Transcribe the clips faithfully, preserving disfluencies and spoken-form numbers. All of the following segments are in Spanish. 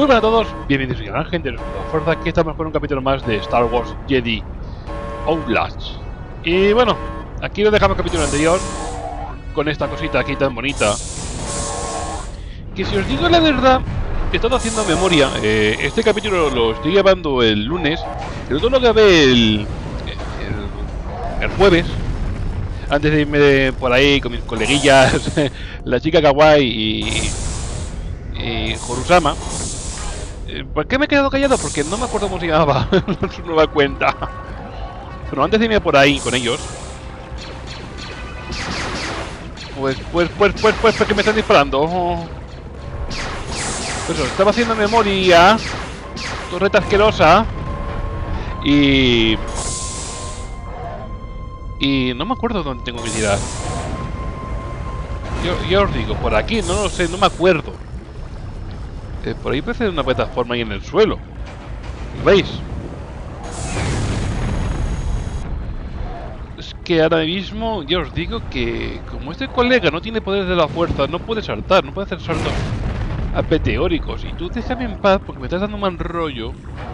Muy buenas a todos, bienvenidos a la gente de la fuerza. Aquí estamos con un capítulo más de Star Wars Jedi Outlaws. Y bueno, aquí lo dejamos el capítulo anterior con esta cosita aquí tan bonita. Que si os digo la verdad, he estado haciendo memoria. eh, Este capítulo lo estoy grabando el lunes, pero todo lo grabé el, el, el jueves, antes de irme de por ahí con mis coleguillas, la chica Kawaii y, y Horusama. ¿Por qué me he quedado callado? Porque no me acuerdo cómo se llamaba su nueva cuenta. Pero antes de irme por ahí con ellos, Pues, pues, pues, pues, pues, ¿por qué me están disparando? Pues eso, estaba haciendo memoria. Torreta asquerosa. Y... Y no me acuerdo dónde tengo que tirar. Yo, yo os digo, por aquí, no lo sé, no me acuerdo. Eh, por ahí parece una plataforma ahí en el suelo. ¿Lo veis? Es que ahora mismo ya os digo que como este colega no tiene poderes de la fuerza, no puede saltar, no puede hacer saltos apeteóricos. Y tú déjame en paz porque me estás dando un mal rollo.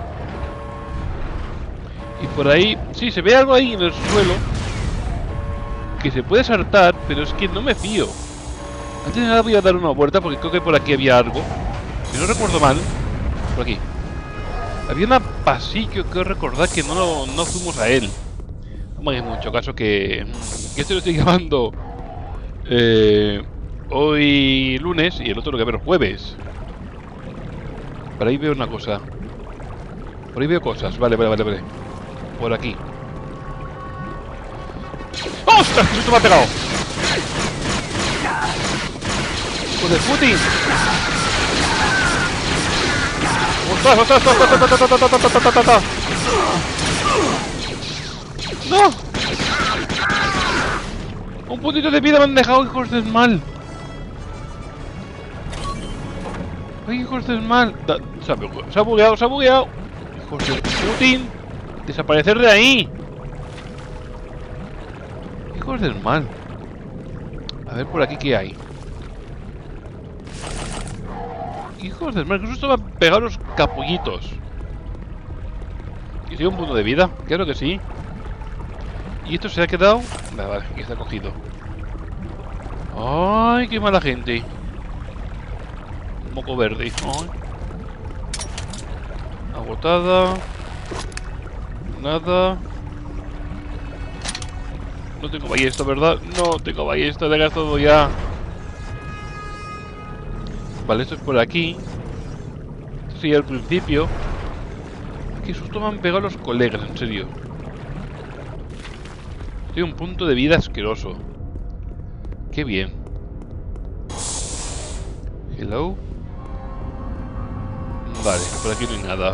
Y por ahí, sí, se ve algo ahí en el suelo que se puede saltar, pero es que no me fío. Antes de nada voy a dar una vuelta porque creo que por aquí había algo. Si no recuerdo mal, por aquí había un pasillo que recordar que no, no fuimos a él. No me hagáis mucho caso que, que este lo estoy grabando eh, hoy lunes y el otro lo que ver jueves. Por ahí veo una cosa. Por ahí veo cosas. Vale, vale, vale, vale. Por aquí. ¡Ostras! ¡Que susto me ha pegado! ¡Hijo de Putin! ¡Ostras, ostras, ostras, ostras, ostras, ostras, ostras, ostras, ostras! ¡No! Un puntito de vida me han dejado, hijos del mal. Ay, hijos del mal. Da, se, ha bugueado, se ha bugueado, se ha bugueado. Hijos del Putin. Desaparecer de ahí. Hijos del mal. A ver por aquí qué hay. Hijos del mal, que susto me han pegado los capullitos. ¿Y si hay un punto de vida? Claro que sí. ¿Y esto se ha quedado? Vale, vale, aquí está cogido. Ay, qué mala gente. Moco verde. Ay. Agotada. Nada. No tengo ballesta, ¿verdad? No tengo ballesta, le he gastado ya. Vale, esto es por aquí. Esto sería el principio. Qué susto me han pegado los colegas, en serio. Estoy a un punto de vida asqueroso. Qué bien. Hello. Vale, por aquí no hay nada.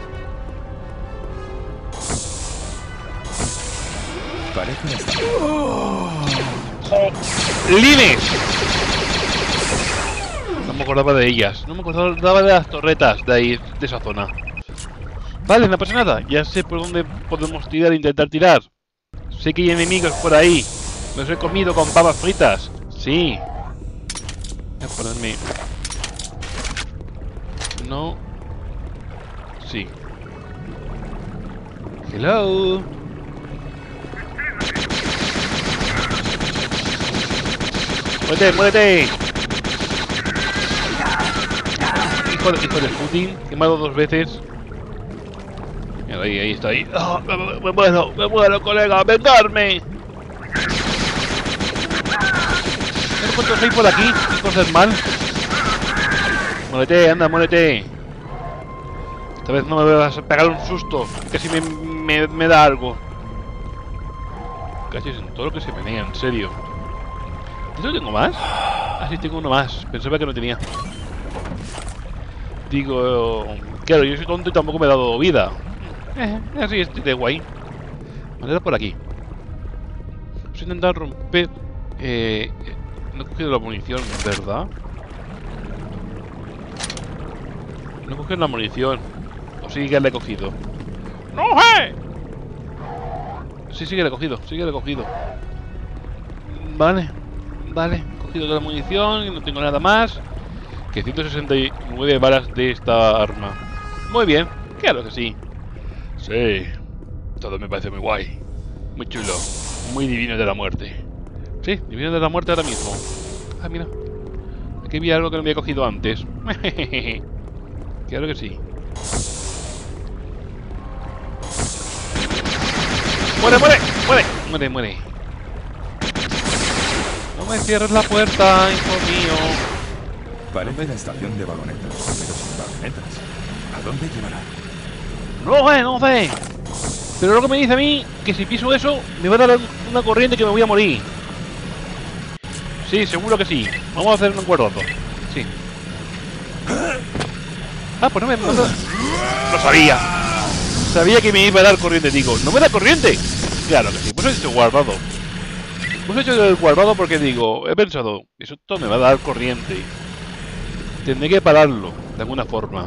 Parece una estación. ¡Oh! ¡Lines! No me acordaba de ellas. No me acordaba de las torretas de ahí, de esa zona. Vale, no pasa nada. Ya sé por dónde podemos tirar e intentar tirar. Sé que hay enemigos por ahí. Me los he comido con papas fritas. Sí. Voy a ponerme... No. Sí. Hello. ¡Muérete, muérete! Hijo de, hijo de Putin, que me ha dado dos veces. Mira, ahí, ahí está, ahí. Oh, me, me, me muero, me muero, colega, vengarme. ¿Cuántos hay por aquí? Hijos del mal. Muérete, anda, muérete. Esta vez no me vas a pegar un susto. Casi me, me, me da algo. Casi en todo lo que se menea, en serio. ¿Yo tengo más? Ah, sí, tengo uno más. Pensaba que no tenía. Digo... Claro, yo soy tonto y tampoco me he dado vida. Eh, así estoy de guay. Vale, era por aquí. Vamos a intentar romper... Eh... No he cogido la munición, ¿verdad? No he cogido la munición. O sí que la he cogido. ¡No, eh! Sí, sí que la he cogido. Sí que la he cogido. Vale. Vale. He cogido toda la munición y no tengo nada más. que ciento sesenta y nueve balas de esta arma. Muy bien, claro que sí. Sí, todo me parece muy guay. Muy chulo. Muy divino de la muerte. Sí, divino de la muerte ahora mismo. Ah, mira. Aquí había algo que no había cogido antes. Claro que sí. ¡Muere, muere! ¡Muere! ¡Muere, muere! No me cierres la puerta, hijo mío. Parece la estación de vagonetas, pero sin vagonetas. ¿A dónde llevará? No sé, no sé. Pero lo que me dice a mí, que si piso eso, me va a dar una corriente que me voy a morir. Sí, seguro que sí. Vamos a hacer un acuerdo. Sí. Ah, pues no me... No, lo sabía. Sabía que me iba a dar corriente, digo. ¿No me da corriente? Claro que sí. Pues he hecho guardado. Pues he hecho el guardado porque digo, he pensado, eso todo me va a dar corriente. Tendré que pararlo, de alguna forma.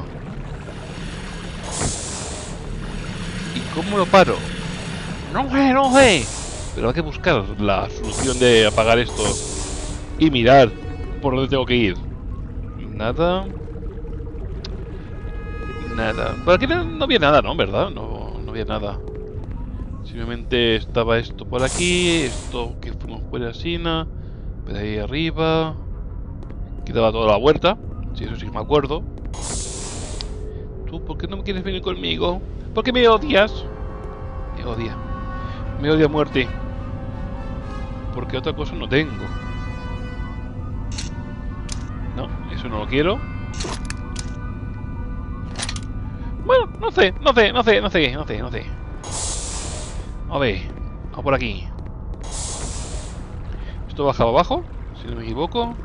¿Y cómo lo paro? No sé, no sé. Pero hay que buscar la solución de apagar esto y mirar por dónde tengo que ir. Nada. Nada. Por aquí no, no había nada, ¿no? ¿Verdad? No, no había nada. Simplemente estaba esto por aquí, esto que fuimos por la Sina, por ahí arriba. Que daba toda la vuelta. Si eso sí me acuerdo. ¿Tú por qué no quieres venir conmigo? ¿Por qué me odias? Me odia. Me odia a muerte. Porque otra cosa no tengo. No, eso no lo quiero. Bueno, no sé, no sé, no sé, no sé, no sé, no sé. A ver, vamos por aquí. Esto bajaba abajo, si no me equivoco.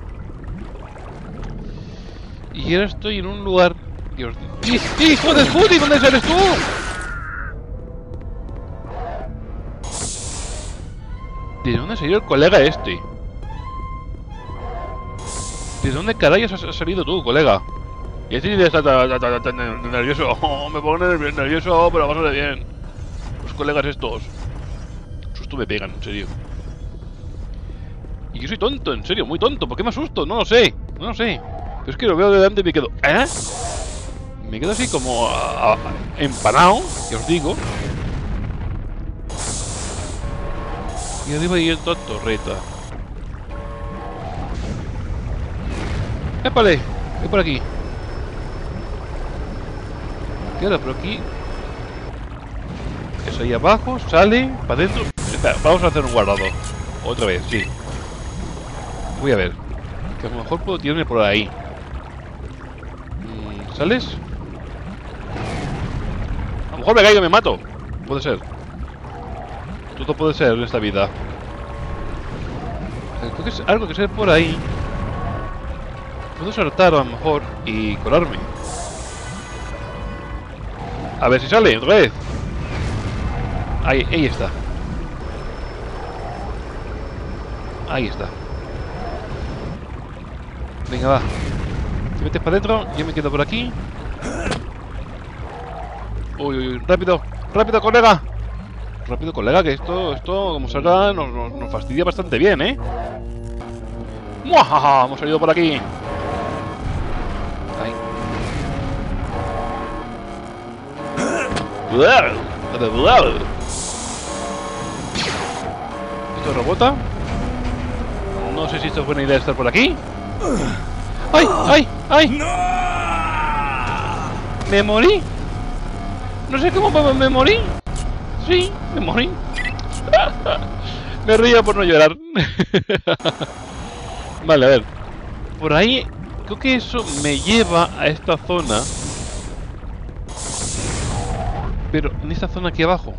Y ahora estoy en un lugar... Dios... ¡Hijo de puti! ¿Dónde eres tú? ¿De dónde salió el colega este? ¿De dónde carayos has salido tú, colega? Y así de estar tan nervioso. Oh, me pongo nervioso, pero vamos a ver bien. Los colegas estos. Susto me pegan, en serio. Y yo soy tonto, en serio, muy tonto. ¿Por qué me asusto? No lo sé, no lo sé. Pero es que lo veo delante y me quedo... ¿Eh? Me quedo así como... A, a, empanado, que os digo. Y arriba hay otra torreta. ¡Épale! Voy por aquí. ¿Qué ahora por aquí? Es ahí abajo, sale, para adentro. Espera, vamos a hacer un guardado. Otra vez, sí. Voy a ver. Que a lo mejor puedo tirarme por ahí. ¿Sales? A lo mejor me caigo y me mato. Puede ser. Todo puede ser en esta vida. Creo que es algo que ser por ahí. Puedo saltar a lo mejor y colarme. A ver si sale otra vez. Ahí, ahí está. Ahí está. Venga, va. Te metes para adentro, yo me quedo por aquí. Uy, uy, uy, rápido, rápido, colega. Rápido, colega, que esto, esto, como salga, nos, nos, nos fastidia bastante bien, ¿eh? ¡Muajaja! Hemos salido por aquí. Ahí. ¿Esto rebota? No sé si esto es buena idea estar por aquí. ¡Ay! ¡Ay! ¡Ay! ¡No! ¿Me morí? No sé cómo me morí. Sí, me morí. Me río por no llorar. Vale, a ver. Por ahí, creo que eso me lleva a esta zona. Pero en esta zona aquí abajo.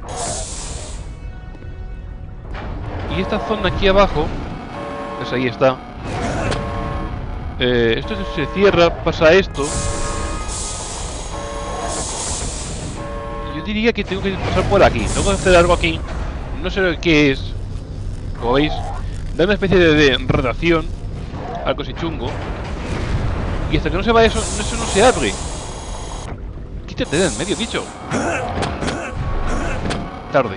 Y esta zona aquí abajo, pues ahí está. Eh, esto se cierra, pasa esto. Yo diría que tengo que pasar por aquí. Tengo que hacer algo aquí. No sé qué es. Como veis, da una especie de, de redacción. Algo así chungo. Y hasta que no se va eso, eso no se abre. Quítate de en medio, bicho. Tarde.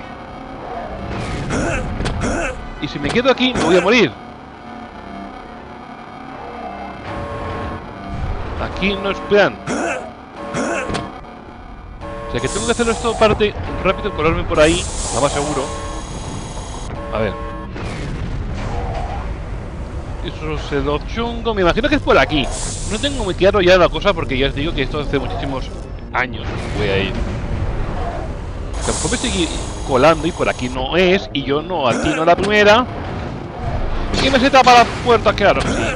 Y si me quedo aquí, me voy a morir. aquí no esperan. O sea que tengo que hacerlo esto parte rápido, colarme por ahí, lo más seguro. A ver. Eso se lo chungo. Me imagino que es por aquí. No tengo muy claro ya la cosa porque ya os digo que esto hace muchísimos años voy a ir. A lo mejor me estoy colando y por aquí no es. Y yo no atino la primera. Y me se tapa la puerta, claro que sí.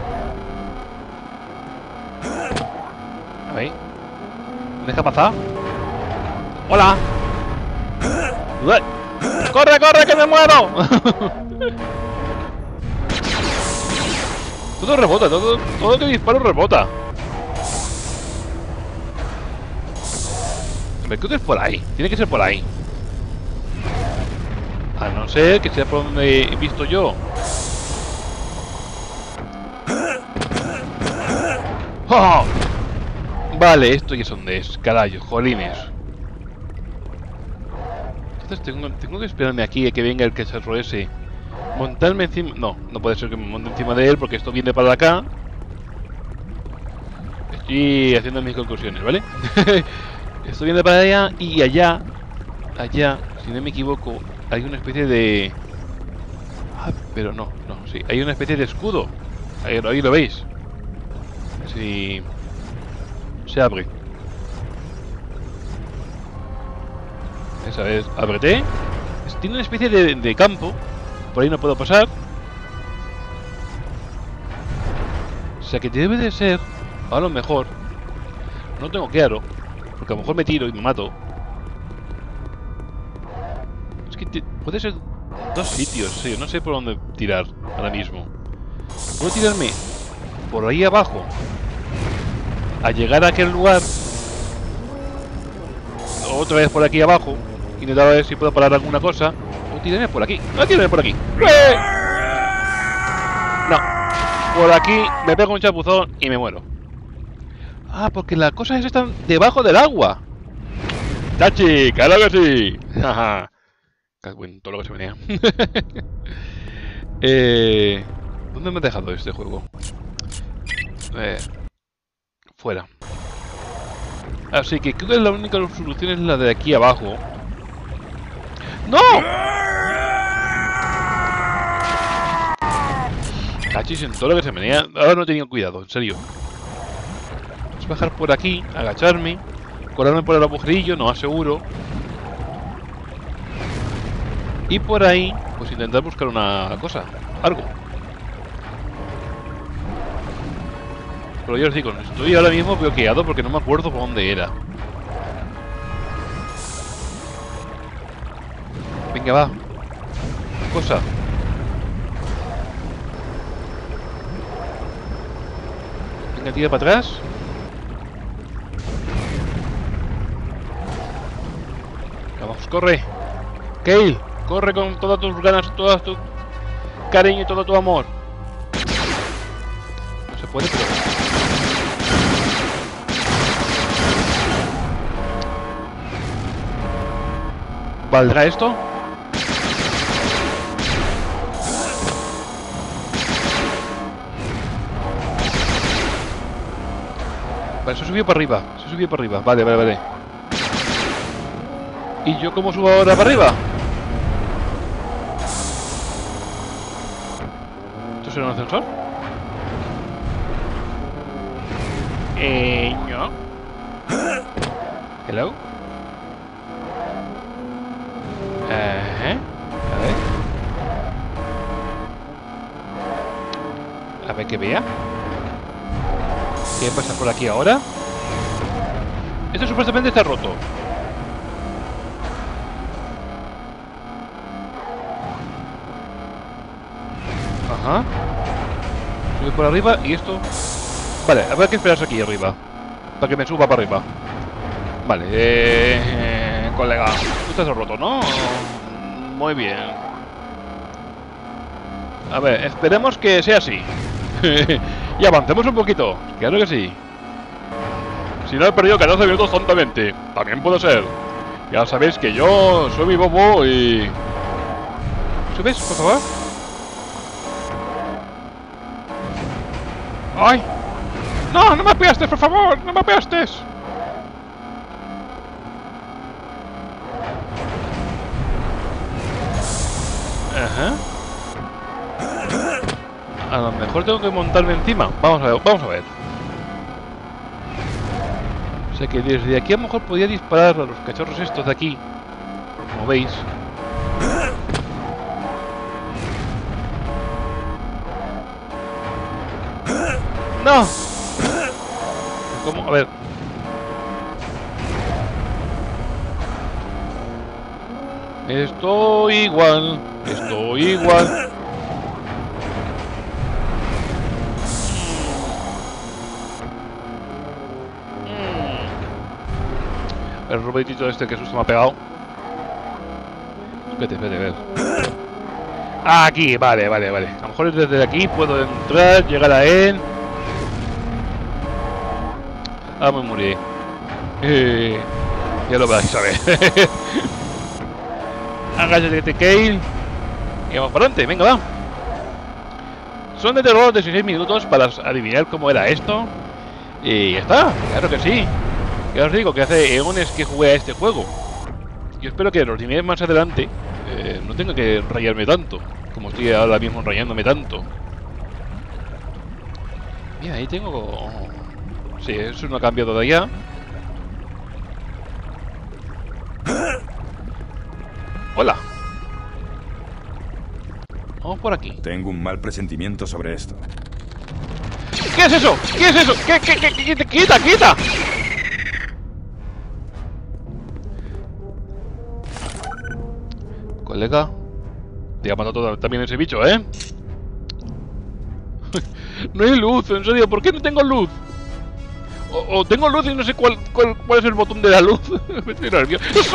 A ver. ¿Me deja pasar? ¡Hola! ¡Corre, corre, que me muero! Todo rebota, todo, todo que disparo rebota. Me creo que es por ahí, tiene que ser por ahí. A no ser que sea por donde he visto yo. ¡Oh! Vale, esto ya es donde es, carajo, jolines. Entonces tengo, tengo que esperarme aquí a que venga el cacharro ese. Montarme encima... No, no puede ser que me monte encima de él porque esto viene para acá. Estoy haciendo mis conclusiones, ¿vale? Esto viene para allá y allá, allá, si no me equivoco, hay una especie de... Ah, pero no, no, sí, hay una especie de escudo. Ahí, ahí lo veis. Si... Se abre. Esa vez, ábrete. Tiene una especie de, de campo. Por ahí no puedo pasar. O sea que debe de ser, a lo mejor, no tengo claro, porque a lo mejor me tiro y me mato. Es que te, puede ser dos sitios, sí, no sé por dónde tirar ahora mismo. Puedo tirarme por ahí abajo a llegar a aquel lugar. Otra vez por aquí abajo. Intentar ver si puedo parar alguna cosa. O tirarme por aquí. No, tirarme por aquí. ¡Eh! No. Por aquí me pego un chapuzón y me muero. Ah, porque las cosas están debajo del agua. ¡Tachi! ¡Claro que sí! Jaja. Bueno, todo lo que se venía. eh, ¿Dónde me he dejado este juego? Eh, fuera. Así que creo que la única solución es la de aquí abajo. ¡No! Cachis en todo lo que se venía. Ahora no he tenido cuidado, en serio. Vamos a bajar por aquí, agacharme, colarme por el agujerillo, no aseguro. Y por ahí, pues intentar buscar una cosa, algo. Pero yo os digo, estoy ahora mismo bloqueado porque no me acuerdo por dónde era. Venga, va. Cosa. Venga, tira para atrás. Vamos, corre. Kale, corre con todas tus ganas, todas tu cariño y todo tu amor. No se puede, pero... ¿Valdrá esto? Vale, se subió para arriba. Se subió para arriba. Vale, vale, vale. ¿Y yo cómo subo ahora para arriba? ¿Esto será un ascensor? Eh, no. Hello. Ajá. A ver. A ver que vea. ¿Qué pasa por aquí ahora? Esto supuestamente está roto. Ajá. Sube por arriba y esto... Vale, habrá que esperarse aquí arriba para que me suba para arriba. Vale, eh, eh, colega, tú estás roto, ¿no? Muy bien. A ver, esperemos que sea así. Y avancemos un poquito. Claro que sí. Si no he perdido catorce minutos tontamente, también puede ser. Ya sabéis que yo soy mi bobo y... ¿Subes, por favor? ¡Ay! ¡No, no me aplastes, por favor! ¡No me aplastes! Ajá. A lo mejor tengo que montarme encima. Vamos a ver, vamos a ver. O sea que desde aquí a lo mejor podía disparar a los cachorros estos de aquí. Como veis. ¡No! ¿Cómo? A ver. Estoy igual. Estoy igual. El robotito este que susto me ha pegado. Espérate, espérate, a ver. Aquí, vale, vale, vale. A lo mejor desde aquí puedo entrar, llegar a él. Ah, me morí. Eh, ya lo vais a ver. Agáchate, Kale. Y vamos para adelante, venga, va. Son de terror de dieciséis minutos para adivinar cómo era esto. Y ya está, claro que sí. Ya os digo que hace eones que jugué a este juego. Yo espero que los niveles más adelante eh, no tenga que rayarme tanto, como estoy ahora mismo rayándome tanto. Mira, ahí tengo... Sí, eso no ha cambiado de allá. Hola. Vamos por aquí. Tengo un mal presentimiento sobre esto. ¿Qué es eso? ¿Qué es eso? ¿Qué, qué, qué, qué, quita, quita? Colega, te ha matado también ese bicho, ¿eh? No hay luz, en serio, ¿por qué no tengo luz? O, o tengo luz y no sé cuál, cuál, cuál es el botón de la luz. Me estoy nervioso. ¡Eso!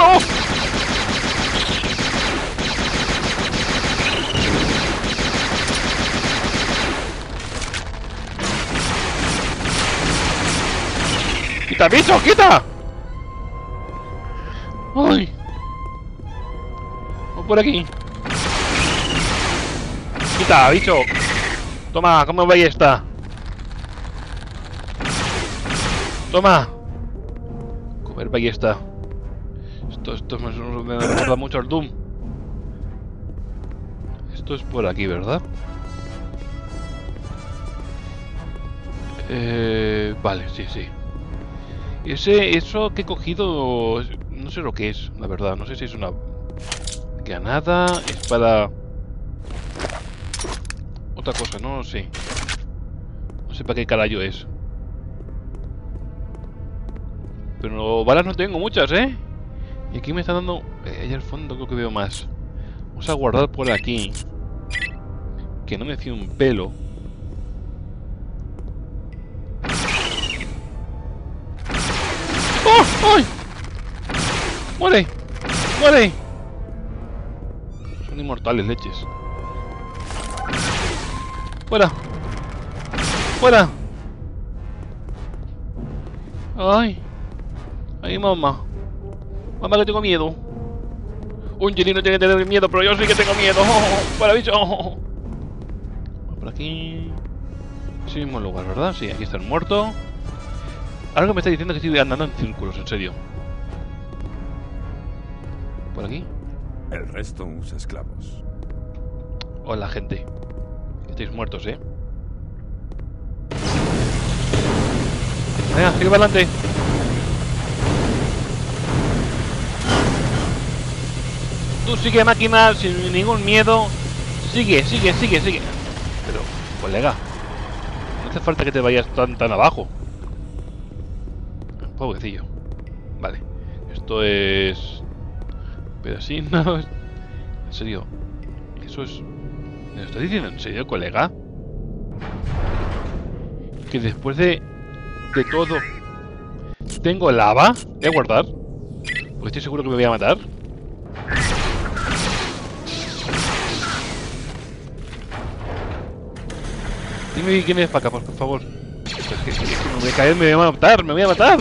¡Quita, bicho, quita! ¡Ay! Vamos por aquí. ¡Quita, bicho! Toma, ¿cómo va esta? Toma. Comer ballesta. Esto, esto me, me recuerda mucho al Doom. Esto es por aquí, ¿verdad? Eh, vale, sí, sí. Ese, eso que he cogido, no sé lo que es, la verdad. No sé si es una granada, es para otra cosa, no lo sé. No sé para qué carajo es. Pero balas no tengo muchas, ¿eh? Y aquí me está dando... Eh, allá al fondo creo que veo más. Vamos a guardar por aquí. Que no me fío un pelo. ¡Oh! ¡Ay! ¡Muere! ¡Muere! Son inmortales, leches. ¡Fuera! ¡Fuera! ¡Ay! ¡Ay, mamá! ¡Mamá, que tengo miedo! Un Jedi no tiene que tener miedo, pero yo sí que tengo miedo. ¡Oh! ¡Para bicho! ¡Oh! Por aquí... Sí, mismo lugar, ¿verdad? Sí, aquí está el muerto. Algo me está diciendo que estoy andando en círculos, en serio. ¿Por aquí? El resto usa esclavos. Hola, gente. Estáis muertos, ¿eh? Venga, sigue para adelante. Tú sigue, máquina, sin ningún miedo. Sigue, sigue, sigue, sigue. Pero, colega, no hace falta que te vayas tan, tan abajo. Pobrecillo. Vale. Esto es... pedacinos. En serio. Eso es... ¿Me lo estás diciendo en serio, colega? Que después de... de todo... ¿Tengo lava? Voy a guardar. Porque estoy seguro que me voy a matar. Dime quién es para acá, por favor. Es que, es que me voy a caer, me voy a matar, me voy a matar.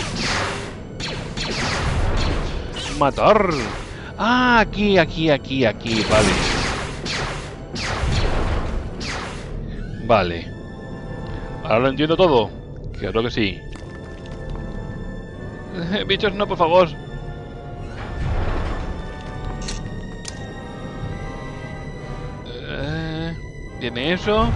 Matar. Ah, aquí, aquí, aquí, aquí, vale. Vale. Ahora lo entiendo todo. Claro que sí. Bichos, no, por favor. Eh, Tiene eso.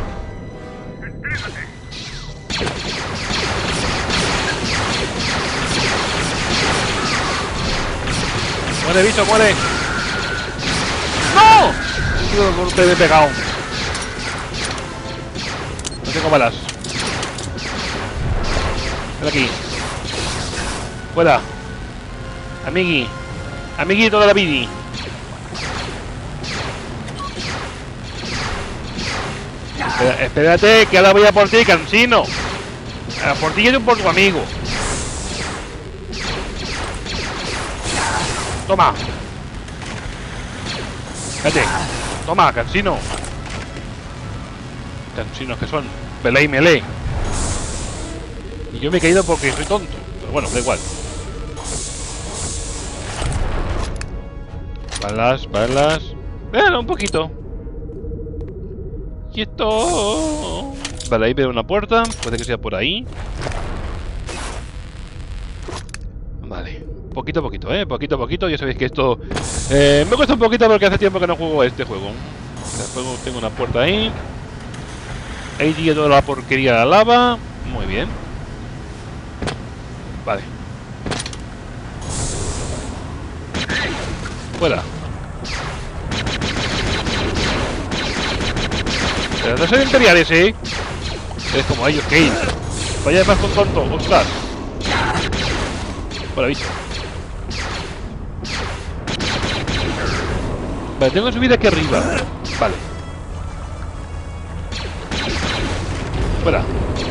Muere, bicho, muere. ¡No! Tío, un golpe de pegado. No tengo balas. Ven aquí. Fuera. Amigui. Amiguito de la Vidi. Espera, espérate, que ahora voy a por ti, cansino. A por ti y por tu amigo. Toma. Espérate. Toma, cansino. Cansinos que son. Pelé y melee. Y yo me he caído porque soy tonto. Pero bueno, da igual. Balas, balas. Bueno, un poquito. Quieto. Vale, ahí veo una puerta. Puede que sea por ahí. Vale. Poquito a poquito, eh. Poquito a poquito. Ya sabéis que esto eh, me cuesta un poquito porque hace tiempo que no juego a este juego. Después tengo una puerta ahí. Ahí llega toda la porquería de la lava. Muy bien. Vale. Fuera. Pero no son imperiales, ¿eh? Es como ellos, Kane. Vaya más con tonto, ostras. Fuera, bicho. Vale, tengo que subir aquí arriba. Vale. Fuera.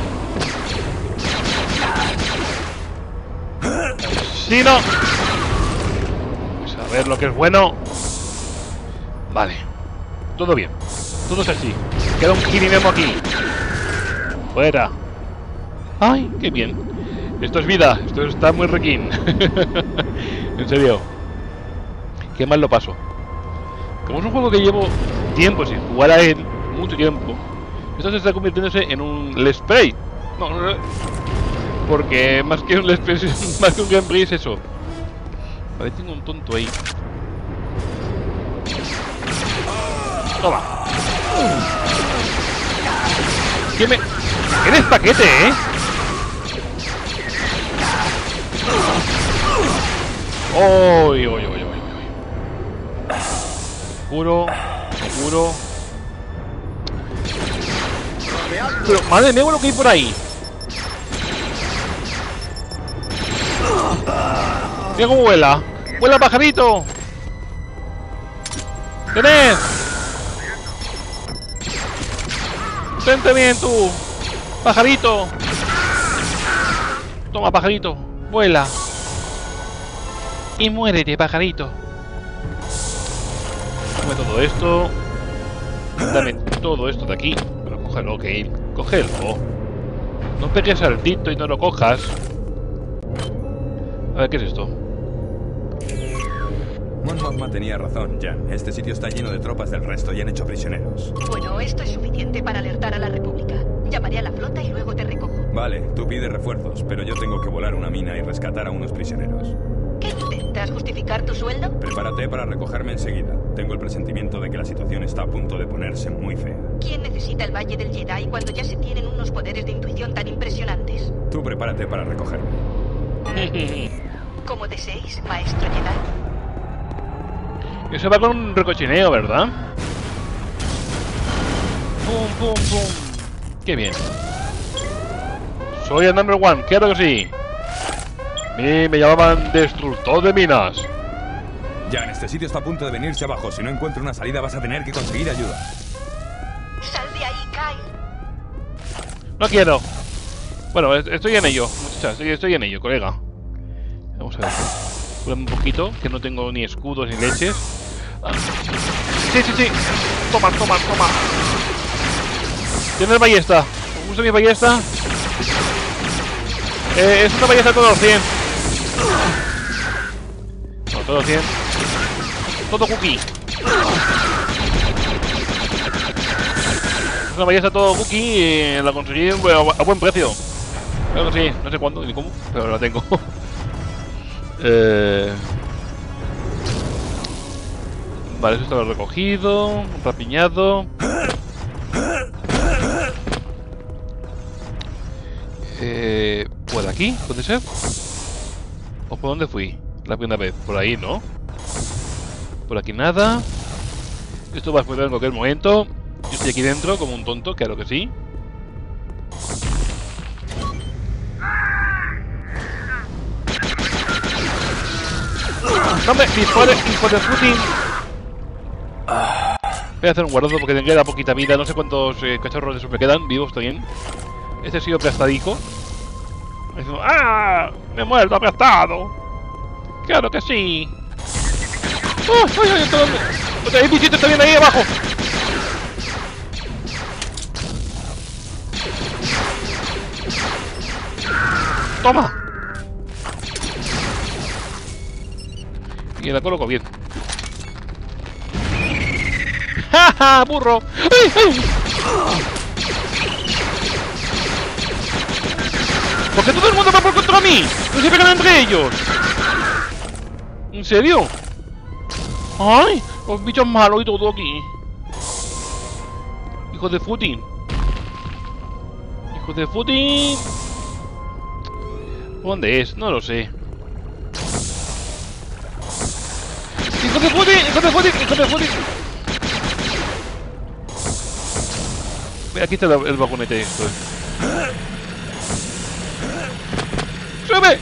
¡Sí, no! Pues a ver lo que es bueno. Vale. Todo bien. Todo es así. Queda un Kirimemo aquí. Fuera. ¡Ay, qué bien! Esto es vida. Esto está muy requín. En serio. Qué mal lo paso. Como es un juego que llevo tiempo sin jugar a él, mucho tiempo, esto se está convirtiéndose en un Let's Play. No, no, no. Porque más que un Let's Play, más que un gameplay es eso. Vale, tengo un tonto ahí. Toma. ¿Qué me...? ¡Eres paquete, eh! ¡Uy, uy, uy, uy, uy! Seguro, seguro. Pero, madre mía, lo que hay por ahí. Mira cómo vuela. ¡Vuela, pajarito! ¡Tenés! ¡Vente bien, tú! ¡Pajarito! Toma, pajarito. Vuela. Y muérete, pajarito. Dame todo esto. Dame todo esto de aquí. Pero cógelo, ok. Cógelo. No pegues saltito y no lo cojas. A ver, ¿qué es esto? Mon Mothma tenía razón, Jan. Este sitio está lleno de tropas del resto y han hecho prisioneros. Bueno, esto es suficiente para alertar a la República. Llamaré a la flota y luego te recojo. Vale, tú pides refuerzos, pero yo tengo que volar una mina y rescatar a unos prisioneros. ¿Qué intentas? ¿Justificar tu sueldo? Prepárate para recogerme enseguida. Tengo el presentimiento de que la situación está a punto de ponerse muy fea. ¿Quién necesita el Valle del Jedi cuando ya se tienen unos poderes de intuición tan impresionantes? Tú prepárate para recogerme. Como deseéis, maestro Jedi. Eso va con un recochineo, ¿verdad? Pum, pum, pum. Qué bien. Soy el number one, claro que sí. A mí me llamaban destructor de minas. Jan, este sitio está a punto de venirse abajo. Si no encuentro una salida vas a tener que conseguir ayuda. Sal de ahí, Kyle. No quiero. Bueno, estoy en ello, muchachas. Estoy, estoy en ello, colega. Vamos a ver. Un poquito, que no tengo ni escudos ni leches. Ah. Sí, sí, sí. Toma, toma, toma. ¿Tienes ballesta? ¿Os gusta mi ballesta? Eh, es una ballesta todo cien. No, todo cien. Todo cookie. Es una ballesta todo cookie y la conseguí a buen precio. Creo que sí, no sé cuándo ni cómo, pero la tengo. eh... Vale, eso está lo recogido, rapiñado. Eh... ¿Por aquí? ¿Puede ser? ¿O por dónde fui la primera vez? Por ahí, ¿no? Por aquí nada. Esto va a explotar en cualquier momento. Yo estoy aquí dentro como un tonto, claro que sí. ¡No me dispare, hijo de Putin! Voy a hacer un guardado porque me queda poquita vida. No sé cuántos eh, cachorros de esos me quedan vivos también. Este ha sido aplastadico. ¡Ah! ¡Me he muerto aplastado! ¡Claro que sí! ¡Oh! ¡Ay, ay! ¡Otra vez bichito está bien ahí abajo! ¡Toma! Y la coloco bien. ¡Ja, ja! ¡Burro! ¡Ay, ay! ¿Por qué todo el mundo va por contra mí? ¡No se pegan entre ellos! ¿En serio? ¡Ay! Los bichos malos y todo aquí. Hijo de Putin. Hijo de Putin. ¿Dónde es? No lo sé. ¡Hijo de Putin! ¡Hijo de Putin! ¡Hijo de Putin! Aquí está el vagonete esto. ¡Sube!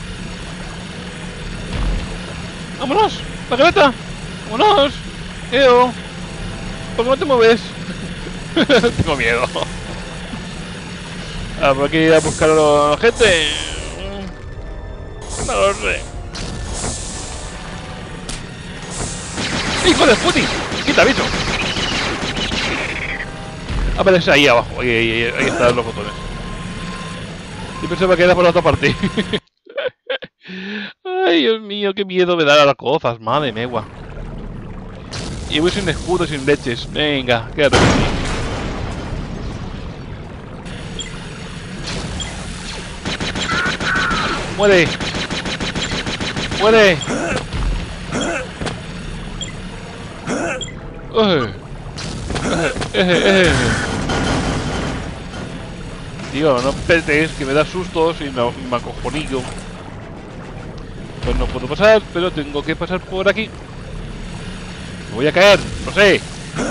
¡Vámonos! ¡Vagoneta! ¡Vámonos! ¡Eo! ¿Por qué no te mueves? Tengo miedo. Ah, por aquí a buscar a la gente. No lo sé. ¡Hijo de Putin! ¡Quita, bicho! Aparece ahí abajo. Ahí, ahí, ahí, ahí están los botones. Yo pensaba que era por la otra parte. Ay, Dios mío, qué miedo me da a las cosas. Madre megua. Y voy sin escudo, sin leches. Venga, quédate aquí. ¡Muere! ¡Muere! Uh. Eh, eh, eh. Tío, no petes, que me da sustos y me, me acojonillo. Pues no puedo pasar, pero tengo que pasar por aquí. Me voy a caer, no sé.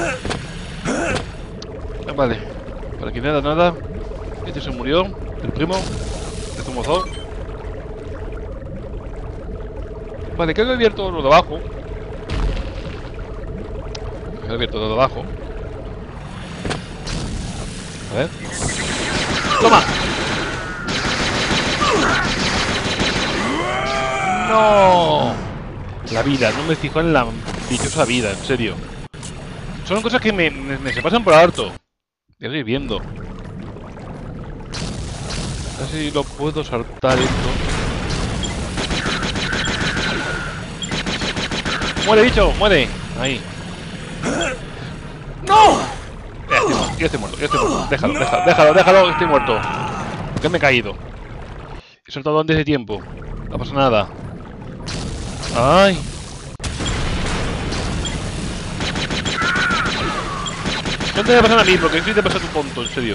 Vale, por aquí nada, nada. Este se murió, el primo, de Zumozón. Vale, creo que he abierto lo de abajo. He abierto lo de abajo. A ver. ¡Toma! ¡No! La vida, no me fijo en la dichosa vida, en serio. Son cosas que me, me, me se pasan por harto. Ya estoy viendo. Casi lo puedo saltar esto. ¡Muere, bicho! ¡Muere! Ahí. ¡No! Ya estoy muerto, ya estoy muerto, ya estoy muerto. Déjalo, déjalo, déjalo, déjalo, estoy muerto. ¿Por qué me he caído? He soltado antes de tiempo. No pasa nada. ¡Ay! No te va a pasar a mí, porque sí te pasa tu tonto, en serio.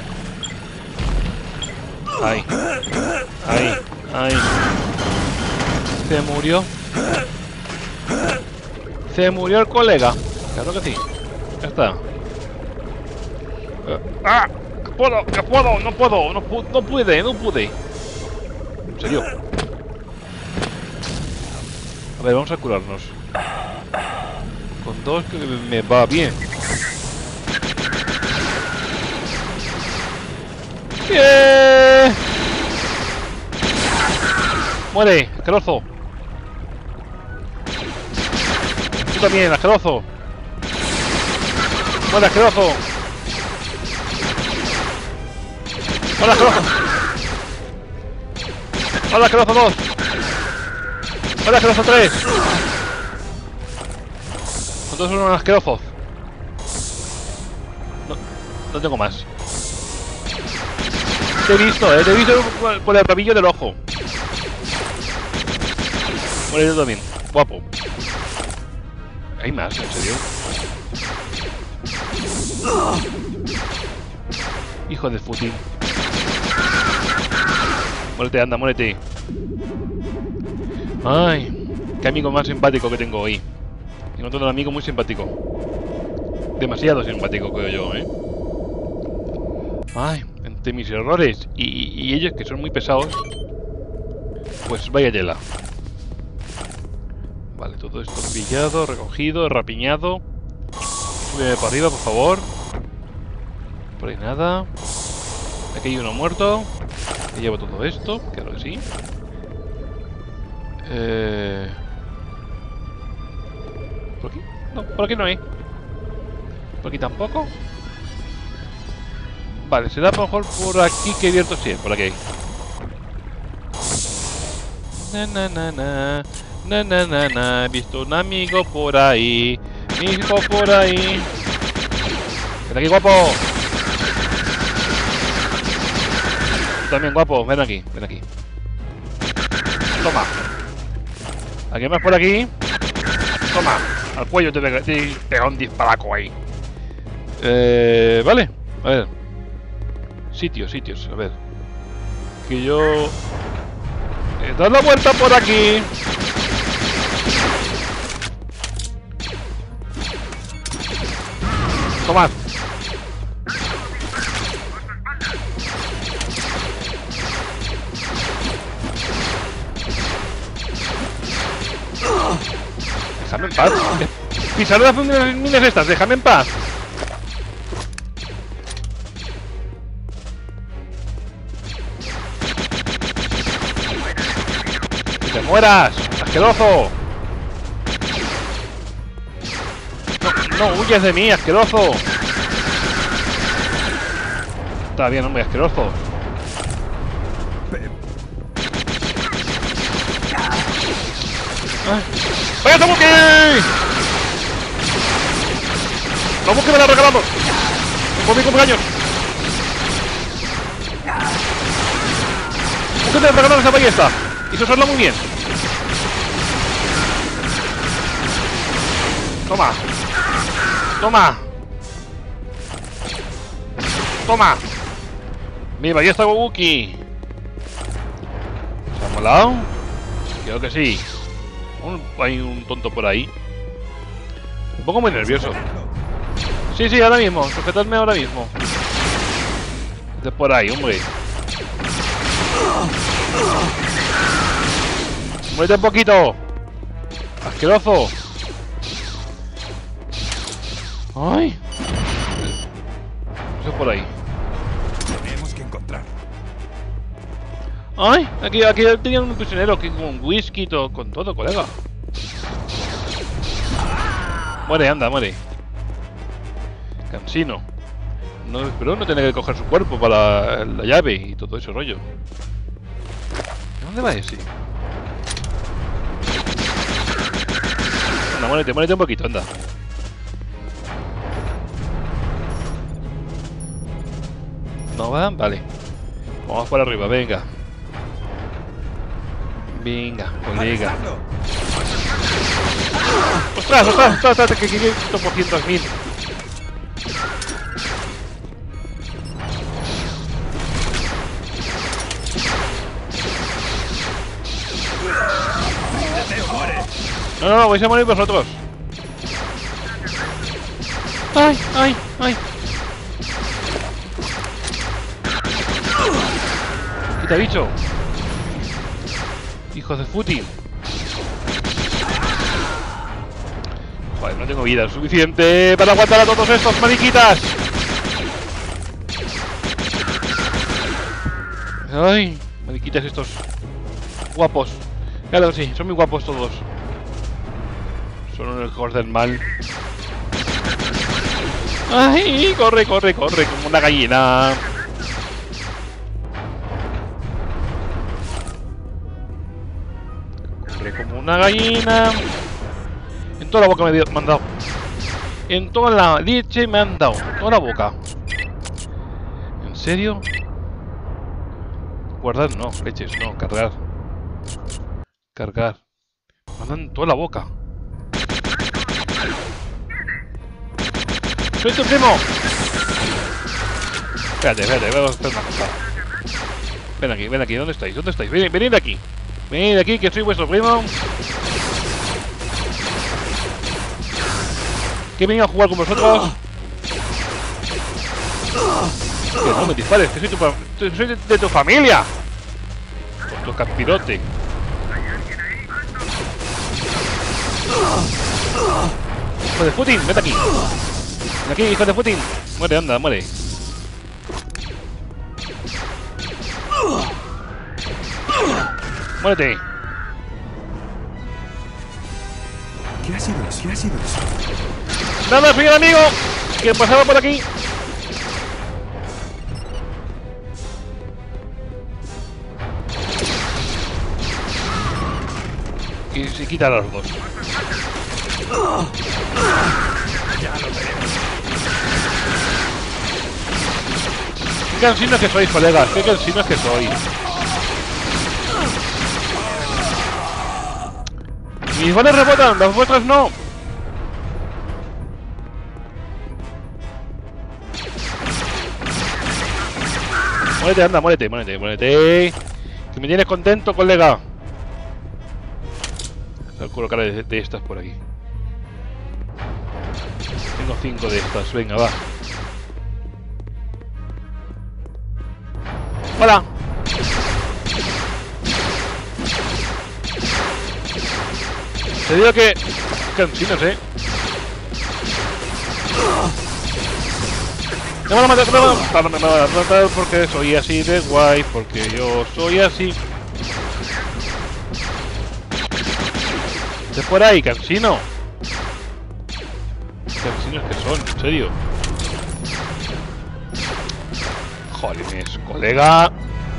¡Ay! ¡Ay! ¡Ay! Se murió. Se murió el colega. Claro que sí. Ya está. ¡Ah! ¡Que puedo! ¡Que puedo! ¡No puedo! ¡No, pu no pude! ¡No pude! ¿En serio? A ver, vamos a curarnos. Con dos que me va bien. ¡Bien! ¡Muere! ¡Asqueroso! ¡Tú también, asqueroso! ¡Muere, asqueroso! ¡Hola, asqueroso! ¡Hola, asqueroso dos! ¡Hola, asqueroso tres! Son todos unos asquerosos. No, no tengo más. Te he visto, eh, te he visto por, por el rabillo del ojo. Bueno, yo también. Guapo. Hay más, en serio. Hijo de fútil. Muérete, anda, muérete. Ay, qué amigo más simpático que tengo hoy. He encontrado un amigo muy simpático. Demasiado simpático, creo yo, ¿eh? Ay, entre mis errores y, y, y ellos que son muy pesados. Pues vaya tela. Vale, todo esto pillado, recogido, rapiñado. Sube para arriba, por favor. Por ahí nada. Aquí hay uno muerto. Me llevo todo esto, claro que sí. Eh... ¿Por aquí? No, por aquí no hay. Por aquí tampoco. Vale, será por mejor por aquí que he abierto. Sí, por aquí. Na na na na. Na na na na. He visto un amigo por ahí. Mi hijo por ahí. Ven aquí, guapo. Tú también, guapo. Ven aquí, ven aquí. Toma. ¿Alguien más por aquí? Toma. Al cuello te pega, te pega un disparaco ahí. Eh, vale. A ver. Sitios, sitios. A ver. Que yo... Eh, ¡dar la vuelta por aquí! Tomad. Déjame en paz. Pisar las minas estas, déjame en paz. ¡Que te mueras! ¡Asqueroso! No, no huyes de mí, asqueroso. Está bien, hombre, asqueroso. ¡Ay! ¡Vaya Tamuki! ¡Tamuki me la regalamos! ¡Por mi cumpleaños! ¿Por qué te regalaron esa ballesta? Y se usarla muy bien. Toma. Toma. Toma. Mi ballesta Gobuki. ¿Se ha molado? Creo que sí. Un, hay un tonto por ahí. Me pongo muy nervioso. Sí, sí, ahora mismo. Sujetadme ahora mismo. De por ahí, hombre. Muérete un poquito. Asqueroso. Ay. Eso es por ahí. Tenemos que encontrar. Ay, aquí, aquí tenían un prisionero que con whisky, todo, con todo, colega. Muere, anda, muere. Cansino. No, espero no tener que coger su cuerpo para la llave y todo ese rollo. ¿Dónde va ese? Anda, muérete, muérete un poquito, anda. ¿No va? Vale. Vamos para arriba, venga. Venga, colega. ¡Ostras, ostras, ostras! ostras que quinientos por ciento mil. No, no, no, vais a morir vosotros. ¡Ay, ay, ay! ¿Qué te ha dicho? Hijos de fútil. Joder, no tengo vida suficiente para aguantar a todos estos mariquitas. Ay, mariquitas estos guapos. Claro, sí, son muy guapos todos. Son unos hijos del mal. Ay, corre, corre, corre, como una gallina. Corre como una gallina. En toda la boca me han dado. En toda la leche me han dado. Toda la boca. ¿En serio? Guardar, no, leches, no, cargar. Cargar. Mandan toda la boca. ¡Soy tu primo! Espérate, espérate, vamos a hacer una cosa. Ven aquí, ven aquí, ¿dónde estáis? ¿Dónde estáis? Venid, venid de aquí. Venid de aquí, que soy vuestro primo. Que he venido a jugar con vosotros. Que no me dispares, que soy, tu, soy de, de tu familia. Tu capirote. Hijo de Putin, vete aquí. Ven aquí, hijo de Putin. Muere, anda, muere. Muérete. ¿Qué ha sido eso? ¿Qué ha sido eso? Nada, soy el amigo que pasaba por aquí. Y se quita a los dos. Ya lo veremos. Qué cansinos que sois, colegas. Qué cansinos que sois. Mis balas rebotan, las vuestras no. Muérete, anda, muérete, muérete, muérete. Que me tienes contento, colega. Voy a colocar de, de estas por aquí. Tengo cinco de estas, venga, va. ¡Hola! Te digo que... cansinos, eh. Me van a matar, me van a matar, me van a matar porque soy así de guay, porque yo soy así. ¿Estás por ahí, cansino? Cansinos que son, en serio. Jolines, colega.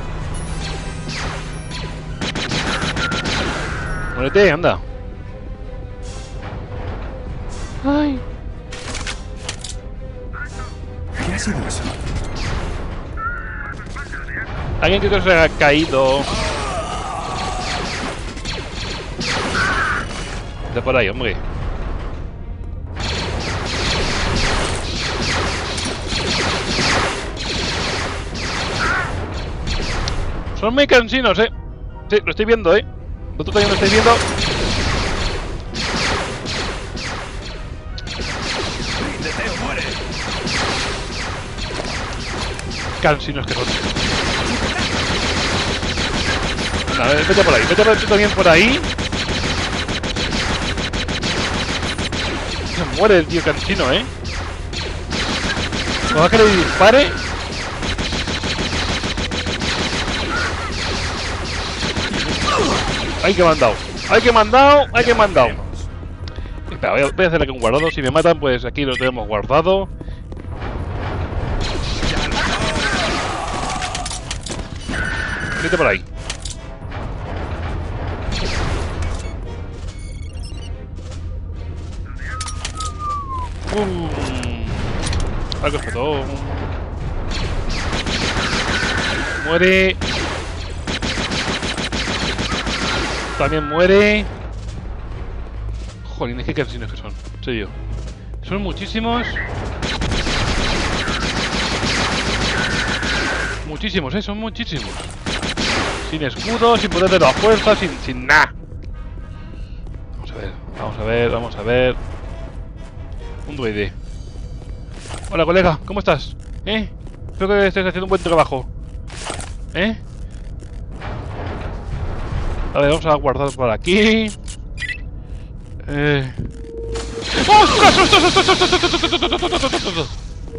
Muérete, anda. Ay. ¿Qué ha sido eso? Alguien que se ha caído. Está por ahí, hombre. Son muy cansinos, eh. Sí, lo estoy viendo, eh. Vosotros también lo estáis viendo. Cansinos que son. A ver, vete por ahí, vete por, también por ahí. Se muere el tío cansino, eh. ¿No va a que le dispare? Hay que mandado, hay que mandado, hay que mandado. Espera, voy a, voy a hacer aquí un guardado. Si me matan, pues aquí lo tenemos guardado. Vete por ahí. Um, algo explotó. Muere. También muere. Jolín, qué cansinos que son. En serio. Son muchísimos. Muchísimos, eh. Son muchísimos. Sin escudo, sin poder de la fuerza, sin, sin nada. Vamos a ver, vamos a ver, vamos a ver. Un druide. Hola, colega, ¿cómo estás? ¿Eh? Espero que estés haciendo un buen trabajo. ¿Eh? A ver, vamos a guardar por aquí. Eh... ¡Ostras! ¡Ostras! ¡Ostras! ¡Ostras! ¡Ostras!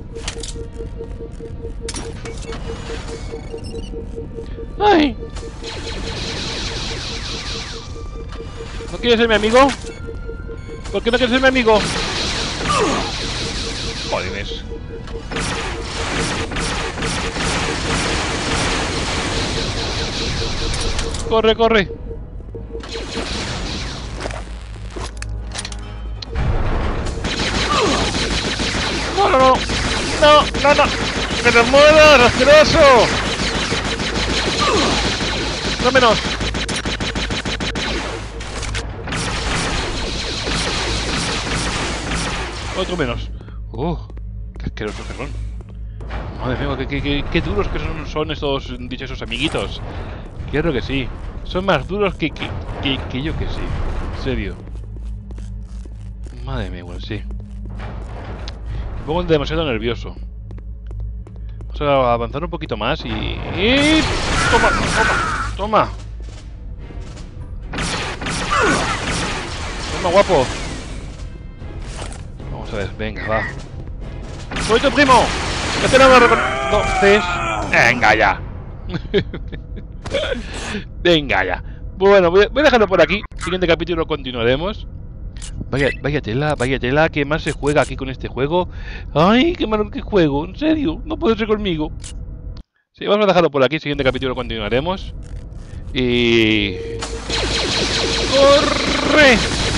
¡Ay! ¿No quieres ser mi amigo? ¿Por qué no quieres ser mi amigo? Jolines. Corre, corre. No, no, no. No, no, no. ¡Que te mueras, asqueroso! ¡No menos! Otro menos. ¡Uh! ¡Qué asquerosos que son! Madre mía, qué, qué, qué, qué duros que son, son estos dichosos amiguitos. Creo que sí. Son más duros que, que, que, que yo que sí. En serio. Madre mía, bueno, sí. Me pongo demasiado nervioso. Vamos a avanzar un poquito más y... y... ¡Toma! ¡Toma! ¡Toma! ¡Toma, guapo! Vamos a ver, venga, va. ¡Soy tu primo! ¡Que tenemos reconoces! ¡Venga ya! Venga ya. Bueno, voy a, voy a dejarlo por aquí. Siguiente capítulo continuaremos. Vaya, vaya tela, vaya tela, que más se juega aquí con este juego. Ay, qué malo que juego, en serio, no puede ser conmigo. Sí, vamos a dejarlo por aquí. Siguiente capítulo continuaremos. Y... ¡corre!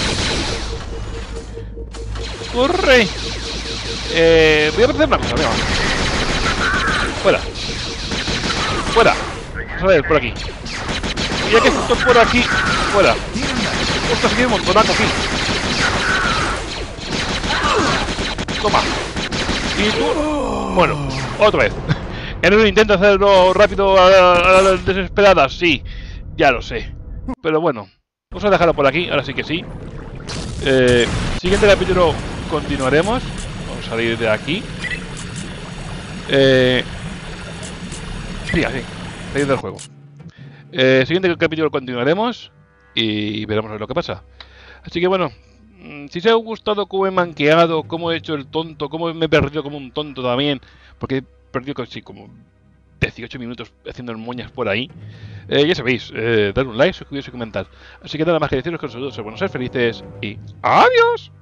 ¡Corre! Eh, voy a hacer una cosa, venga. Fuera. Fuera. Vamos a ver, por aquí. Y ya que esto por aquí, fuera. Ostras, aquí hay un montonaco aquí. Toma. Y tú... Bueno, otra vez. En un intento hacerlo rápido a las desesperadas, sí. Ya lo sé. Pero bueno, vamos a dejarlo por aquí, ahora sí que sí. Eh, siguiente capítulo continuaremos. Vamos a salir de aquí. Eh... Sí, así. Salir del juego. Eh, siguiente capítulo continuaremos. Y veremos lo que pasa. Así que bueno, si os ha gustado cómo he manqueado, cómo he hecho el tonto, cómo me he perdido como un tonto también, porque he perdido casi como dieciocho minutos haciendo moñas por ahí, eh, ya sabéis, eh, dar un like, suscribiros y comentar. Así que nada más que deciros que os saludo, ser buenos, ser felices y ¡adiós!